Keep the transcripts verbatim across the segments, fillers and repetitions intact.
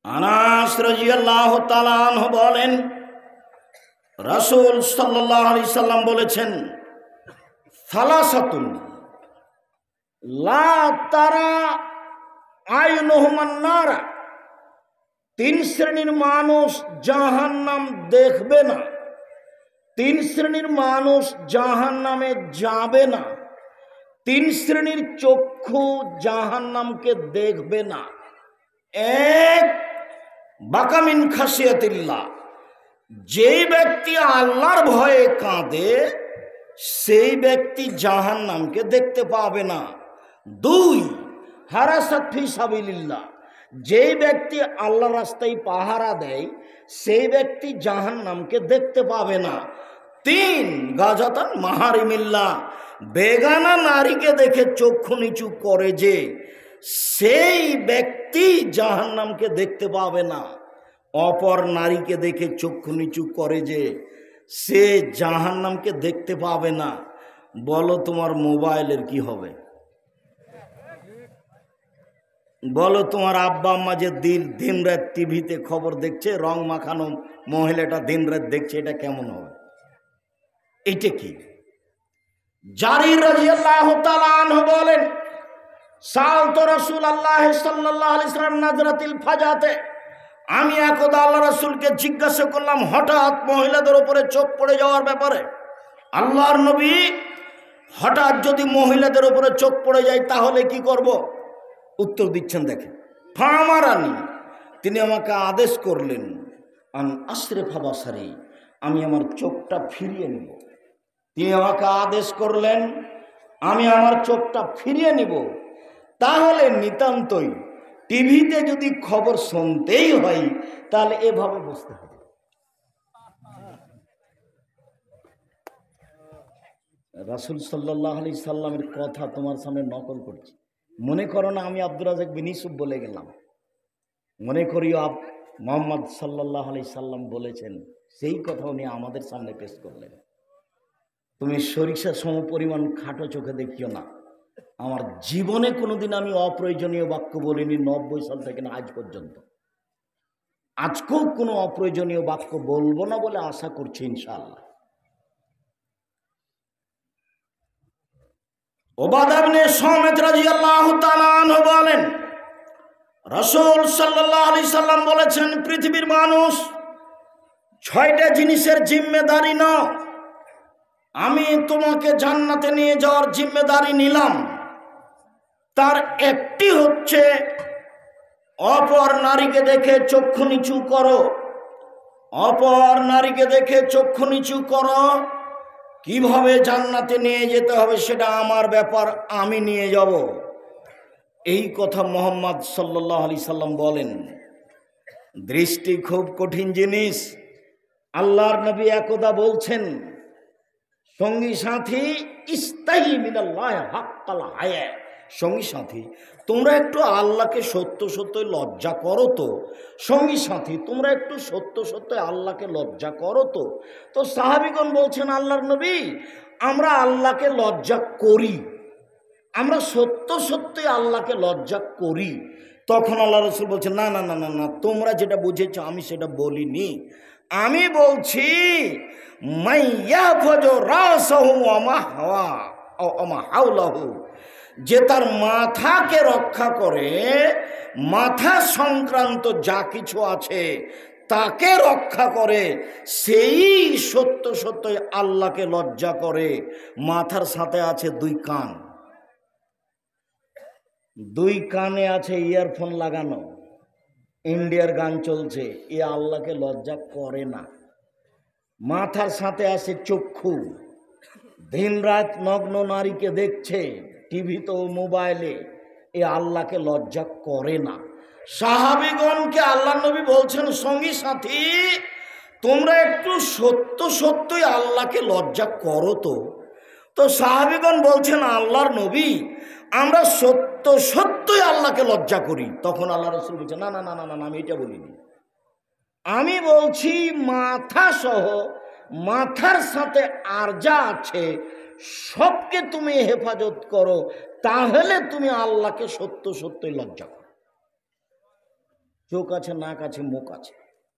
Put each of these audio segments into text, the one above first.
আনাস রাদিয়াল্লাহু তাআলা আনহু বলেন, রাসূল সাল্লাল্লাহু আলাইহি সাল্লাম বলেছেন, সালাসাতুন লা তারা আইনুহুমান নার, তিন শ্রেণীর মানুষ জাহান্নাম দেখবে না, তিন শ্রেণীর মানুষ জাহান্নামে যাবে না, তিন শ্রেণীর চক্ষু জাহান্নামকে দেখবে না। এক, বাকামিন খাসিয়াতিল্লাহ, যেই ব্যক্তি আল্লাহর ভয়ে কাঁদে সেই ব্যক্তি জাহান্নামকে দেখতে পাবে না। দুই, হারাসাত ফি সাবিলিল্লাহ, যেই ব্যক্তি আল্লাহর রাস্তায় পাহারা দেয় সেই ব্যক্তি জাহান্নামকে দেখতে পাবে না। তিন, গাজাতান মাহারিমিল্লাহ, বেগানা নারীকে দেখে চক্ষু নিচু করে যে সেই ব্যক্তি জাহান্নামকে দেখতে পাবে না। অপর নারীকে দেখে চক্ষু নিচু করে যে সে জাহান্নামকে দেখতে পাবে না। বলো তোমার মোবাইলের কি হবে? বলো তোমার আব্বা আম্মা যে দিন দিন রাত টিভিতে খবর দেখছে, রং মাখানো মহিলাটা দিন রাত দেখছে, এটা কেমন হবে? এটা কি? জারির রাদিয়াল্লাহু তাআলা আনহু বলেন, সালতু রাসূলুল্লাহ সাল্লাল্লাহু আলাইহি ওয়াসাল্লাম নাজরাতিল ফাজাতে, আমি একদা আল্লাহ রাসূলকে জিজ্ঞাসা করলাম হঠাৎ মহিলাদের উপরে চোখ পড়ে যাওয়ার ব্যাপারে। আল্লাহর নবী, হঠাৎ যদি মহিলাদের উপরে চোখ পড়ে যায় তাহলে কি করব? উত্তর দিচ্ছেন দেখেন, ফামারানি, তিনি আমাকে আদেশ করলেন, আন আশরিফা বাসারি, আমি আমার চোখটা ফিরিয়ে নিব। তিনি আমাকে আদেশ করলেন আমি আমার চোখটা ফিরিয়ে নিব। তাহলে নিতান্তই টিভিতে যদি খবর শুনতেই হয় তাহলে এভাবে বুঝতে হবে। রাসূল সাল্লাল্লাহু আলাইহি সাল্লামের কথা তোমার সামনে নকল করছি। মনে করো না আমি আব্দুর রাজ্জাক বিন ইউসুফ বলে গেলাম, মনে করিও আপ মুহাম্মদ সাল্লাল্লাহু আলাইহি সাল্লাম বলেছেন, সেই কথা উনি আমাদের সামনে পেশ করলেন। তুমি সরিষা সম পরিমাণ খাটো চোখে দেখিও না। আমার জীবনে কোনোদিন আমি অপ্রয়োজনীয় বাক্য বলিনি, নব্বই সাল থেকে না আজ পর্যন্ত। আজকেও কোনো অপ্রয়োজনীয় বাক্য বলবো না বলে আশা করছি ইনশাআল্লাহ। উবাদা ইবনে সামিত রাদিয়াল্লাহু তাআলা আনহু বলেন, রাসূল সাল্লাল্লাহু আলাইহি সাল্লাম বলেছেন, পৃথিবীর মানুষ ছয়টা জিনিসের জিম্মেদারি নাও, আমি তোমাকে জান্নাতে নিয়ে যাওয়ার জিম্মেদারি নিলাম। তার একটি হচ্ছে অপর নারীকে দেখে চক্ষু নিচু করো। অপর নারীকে দেখে চক্ষু নিচু করো। কিভাবে জান্নাতে নিয়ে যেতে হবে সেটা আমার ব্যাপার, আমি নিয়ে যাব। এই কথা মুহাম্মদ সাল্লাল্লাহু আলাইহি সাল্লাম বলেন। দৃষ্টি খুব কঠিন জিনিস। আল্লাহর নবী একদা বলছেন, সঙ্গী সাথী ইস্তাহি মিনাল্লাহ হাক্কাল হায়া, সঙ্গী সাথী তোমরা একটু আল্লাহকে সত্য সত্য লজ্জা করো তো। সঙ্গী সাথী তোমরা একটু সত্য সত্য আল্লাহকে লজ্জা করো তো। তো সাহাবীগণ বলছেন, আল্লাহর নবী আমরা আল্লাহকে লজ্জা করি, আমরা সত্য সত্যই আল্লাহকে লজ্জা করি। তখন আল্লাহ রাসূল বলছেন, না না না না না তোমরা যেটা বুঝেছো আমি সেটা বলিনি। আমি বলছি মাইয়াফজু রাসাহু ওয়া মা হাওয়া ওয়া মা হাওলাহু, যে তার মাথাকে রক্ষা করে, মাথা সংক্রান্ত যা কিছু আছে তাকে রক্ষা করে, সেই সত্য সত্যই আল্লাহকে লজ্জা করে। মাথার সাথে আছে দুই কান, দুই কানে আছে ইয়ারফোন লাগানো, ইন্ডিয়ার গান চলছে, এ আল্লাহকে লজ্জা করে না। মাথার সাথে আছে চক্ষু, দিন রাত নগ্ন নারীকে দেখছে টিভিতে ও মোবাইলে, এ আল্লাহকে লজ্জা করে না। সাহাবীগণকে আল্লাহ নবী বলছেন, সঙ্গী সাথী তোমরা একটু সত্য সত্যই আল্লাহকে লজ্জা করো তো। তো সাহাবীগণ বলছেন, আল্লাহর নবী আমরা সত্য সত্যই আল্লাহকে লজ্জা করি। তখন আল্লাহ রাসূল বলছেন, না না না না না আমি এটা বলিনি, আমি বলছি মাথা সহ মাথার সাথে আর যা আছে সবকে তুমি হেফাজত করো, তাহলে তুমি আল্লাহকে সত্য সত্যই লজ্জা করো। চোখ আছে, নাক আছে, মুখ আছে।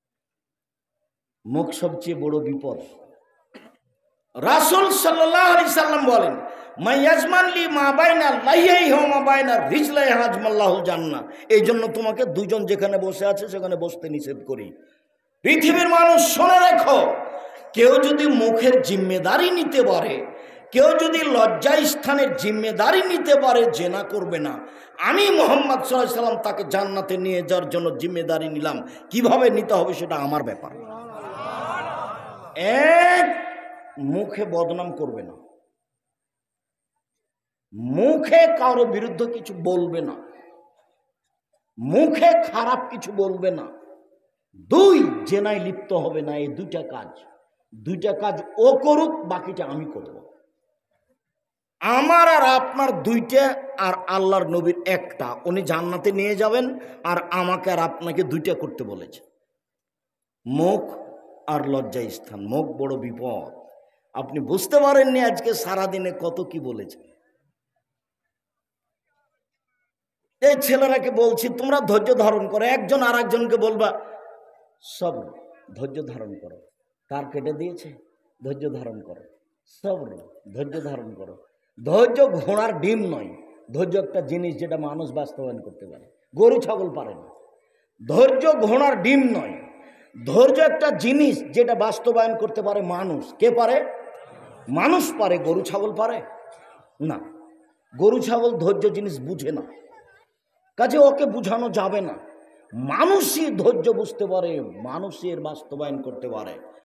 মুখ সবচেয়ে বড় বিপদ। রাসূল সাল্লাল্লাহু আলাইহি সাল্লাম বলেন, মাইয়াজমান লি মা বাইনা লাইহি ওয়া মা বাইনা রিজলাই হাজমাল্লাহুল জান্নাহ। এই জন্য তোমাকে দুজন যেখানে বসে আছে সেখানে বসতে নিষেধ করি। পৃথিবীর মানুষ শুনে রেখো, কেউ যদি মুখের জিম্মেদারি নিতে পারে, কেউ যদি লজ্জা স্থানের জিম্মেদারি নিতে পারে, জেনা করবে না, আমি মুহাম্মদ সাল্লাল্লাহু আলাইহি সাল্লাম তাকে জান্নাতে নিয়ে যাওয়ার জন্য জিম্মেদারি নিলাম। কিভাবে নিতে হবে সেটা আমার ব্যাপার। এক, মুখে বদনাম করবে না, মুখে কারো বিরুদ্ধে কিছু বলবে না, মুখে খারাপ কিছু বলবে না। দুই, জেনায় লিপ্ত হবে না। এই দুইটা কাজ, দুইটা কাজ ও করুক, বাকিটা আমি করব। আমার আর আপনার দুইটা, আর আল্লাহর নবীর একটা। উনি জান্নাতে নিয়ে যাবেন, আর আমাকে আর আপনাকে দুইটা করতে বলেছে, মুখ আর লজ্জা স্থান। মুখ বড় বিপদ। আপনি বুঝতে পারেননি আজকে সারাদিনে কত কি বলেছে। এই ছেলেরাকে বলছি, তোমরা ধৈর্য ধারণ করো। একজন আর একজনকে বলবা, সব ধৈর্য ধারণ করো। কার কেটে দিয়েছে, ধৈর্য ধারণ করো। সব ধৈর্য ধারণ করো। ধৈর্য ঘোড়ার ডিম নয়। ধৈর্য একটা জিনিস যেটা মানুষ বাস্তবায়ন করতে পারে, গরু ছাগল পারে না। ধৈর্য ঘোড়ার ডিম নয়। ধৈর্য একটা জিনিস যেটা বাস্তবায়ন করতে পারে মানুষ। কে পারে? মানুষ পারে। গরু ছাগল পারে না। গরু ছাগল ধৈর্য জিনিস বুঝে না, কাজে ওকে বুঝানো যাবে না। মানুষই ধৈর্য বুঝতে পারে, মানুষই এর বাস্তবায়ন করতে পারে।